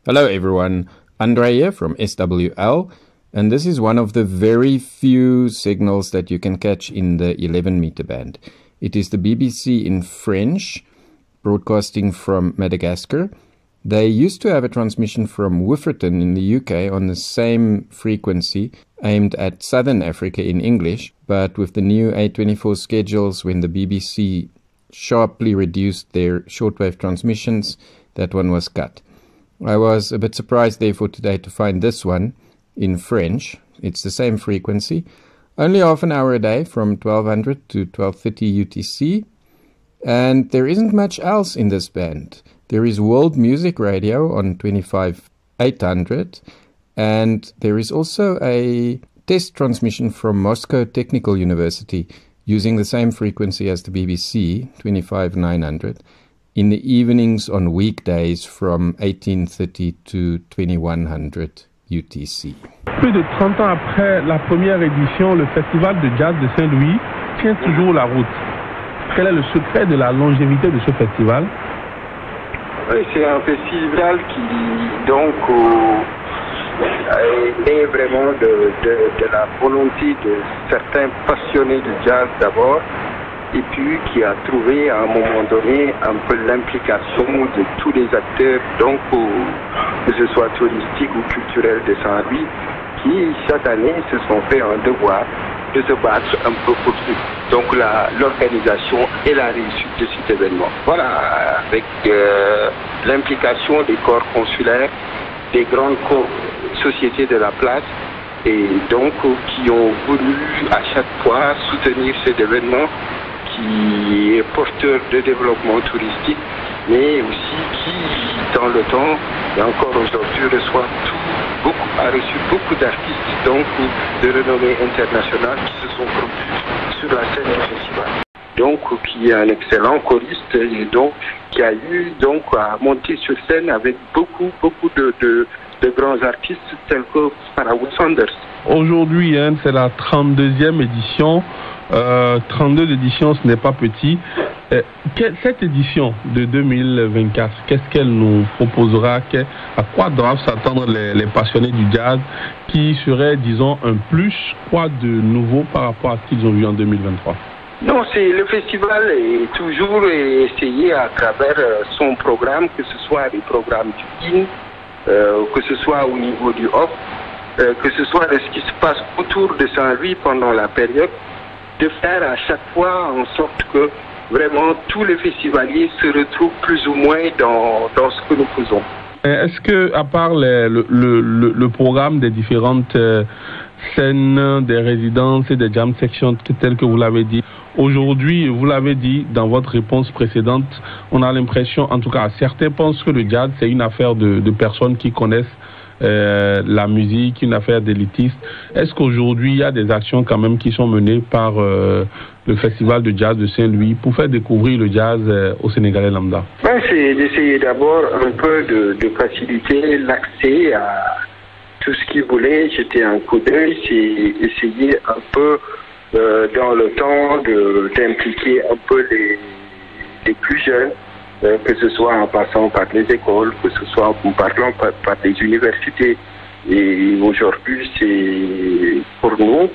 Hello everyone, Andre here from SWL, and this is one of the very few signals that you can catch in the 11 meter band. It is the BBC in French, broadcasting from Madagascar. They used to have a transmission from Wifferton in the UK on the same frequency, aimed at Southern Africa in English, but with the new A24 schedules, when the BBC sharply reduced their shortwave transmissions, that one was cut. I was a bit surprised therefore today to find this one in French. It's the same frequency, only half an hour a day from 1200 to 1230 UTC, and there isn't much else in this band. There is World Music Radio on 25800, and there is also a test transmission from Moscow Technical University using the same frequency as the BBC, 25900. in the evenings on weekdays from 1830 to 2100 UTC. Plus de 30 ans après la première édition, le Festival de Jazz de Saint-Louis tient toujours la route. Quel est le secret de la longévité de ce festival? Oui, c'est un festival qui donc est vraiment de la volonté de certains passionnés de jazz d'abord, et puis qui a trouvé à un moment donné un peu l'implication de tous les acteurs, donc que ce soit touristique ou culturel de Saint-Louis, qui chaque année se sont fait un devoir de se battre un peu pour tout. Donc l'organisation et la réussite de cet événement. Voilà, avec l'implication des corps consulaires, des grandes sociétés de la place, et donc qui ont voulu à chaque fois soutenir cet événement qui est porteur de développement touristique, mais aussi qui, dans le temps et encore aujourd'hui, a reçu beaucoup d'artistes donc de renommée internationale qui se sont produits sur la scène du festival. Donc, qui est un excellent choriste et donc qui a eu donc à monter sur scène avec beaucoup de grands artistes tels que Pharaoh Sanders. Aujourd'hui, c'est la 32e édition. 32 éditions, ce n'est pas petit. Cette édition de 2024, qu'est-ce qu'elle nous proposera? À quoi doivent s'attendre les passionnés du jazz qui serait, disons, un plus, quoi de nouveau par rapport à ce qu'ils ont vu en 2023? Non, le festival est toujours essayé à travers son programme, que ce soit les programmes du IN, que ce soit au niveau du OFF, que ce soit ce qui se passe autour de Saint-Louis pendant la période, de faire à chaque fois en sorte que vraiment tous les festivaliers se retrouvent plus ou moins dans ce que nous faisons. Est-ce que, à part le programme des différentes scènes, des résidences et des jam sections telles que vous l'avez dit, aujourd'hui, vous l'avez dit dans votre réponse précédente, on a l'impression, en tout cas certains pensent que le jazz c'est une affaire de personnes qui connaissent la musique, une affaire d'élitiste. Est-ce qu'aujourd'hui il y a des actions quand même qui sont menées par le Festival de Jazz de Saint-Louis pour faire découvrir le jazz au Sénégalais lambda? C'est d'essayer d'abord un peu de faciliter l'accès à tout ce qui voulait jeter un coup d'œil, c'est essayer un peu dans le temps d'impliquer un peu les plus jeunes, que ce soit en passant par les écoles, que ce soit en parlant par les universités. Et aujourd'hui, c'est pour nous,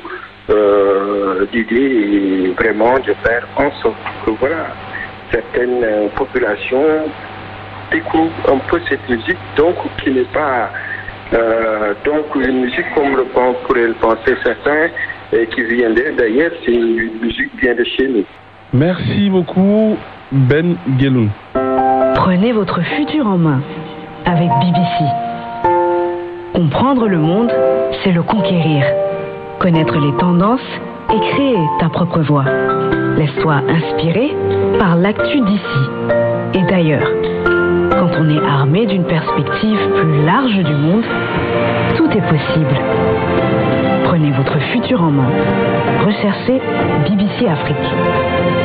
l'idée est vraiment de faire en sorte que certaines populations découvrent un peu cette musique, donc qui n'est pas donc une musique comme pourraient le penser certains, et qui vient d'ailleurs, c'est une musique qui vient de chez nous. Merci beaucoup, Ben Geloun. Prenez votre futur en main avec BBC. Comprendre le monde, c'est le conquérir. Connaître les tendances et créer ta propre voix. Laisse-toi inspirer par l'actu d'ici et d'ailleurs. Quand on est armé d'une perspective plus large du monde, tout est possible. Prenez votre futur en main. Recherchez BBC Afrique.